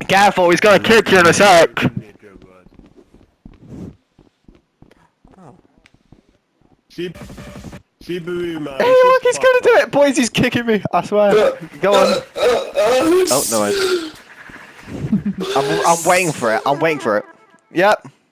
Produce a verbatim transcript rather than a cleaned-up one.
Careful, he's gonna kick you in a sec. Oh. Shibu, man. Hey, look, he's gonna do it, boys. He's kicking me. I swear. Go on. Oh no, I'm, I'm waiting for it. I'm waiting for it. Yep.